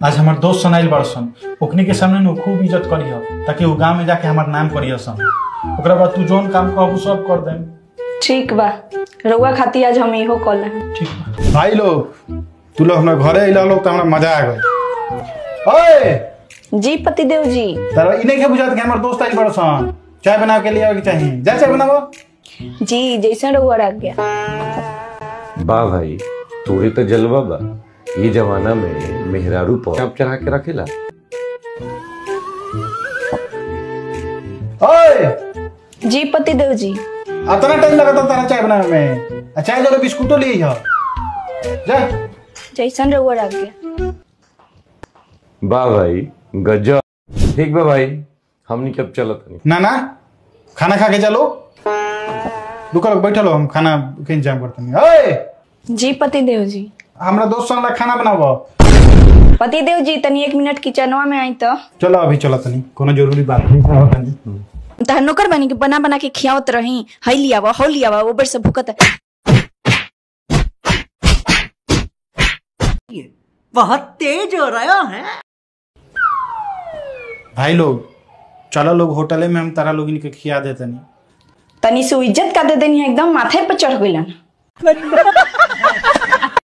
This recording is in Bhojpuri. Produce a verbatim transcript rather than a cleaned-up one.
आज हमार दोस्त सुनाइल बड़सन ओखनी के सामने नु खूब इज्जत करियो ताकि वो गांव में जाके हमार नाम करियो सन। ओकरा बाद तू जोन काम कहबू सब कर देम। ठीक बा, रउआ खाती आज हम इहो कॉल है। ठीक बा भाई लोग, तू लोग हमरा घरे आइला लोग त हमरा मजा आ गई। ओए जी पतिदेव जी, तारा इने के बुझात के हमर दोस्त आइल बड़सन, चाय बना के लिए आवे के चाहिए। जा चाय बनावो। जी जैसा रउआ रख गया। बा भाई तोरे तो जलवा बा, ये जमाना में मेहरारू पर चाप चढ़ा के रखेला। ओए जी पतिदेव जी, अतना टाइम लगता तारा चाय बनाने में? चाय जगह बिस्कुटो ले जा। जा जैसन रउआ रख गया। बा भाई गजब। ठीक बा भाई, हमनी कब चलत नहीं। ना ना खाना खा के चलो। रुको रुको बैठो, हम खाना के इंतजाम करते हैं। ओए जी पतिदेव जी, हमरा दोस्त सन ला खाना बनावो। पतिदेव जी तनी एक मिनट किचनवा में आई तो। चलो अभी चलो तनी, कोनो जरूरी बात नहीं। तहर नौकर बनी के बना बना के खियावत रही। हई लियावा हो लियावा ऊपर से भूकत है। बहुत तेज हो रहा है। भाई लोग चलो लोग होटले में हम तारा लोग इनके खिया देते नहीं। तनी से इज्जत का दे देनी एकदम माथे पर चढ़ गइलन।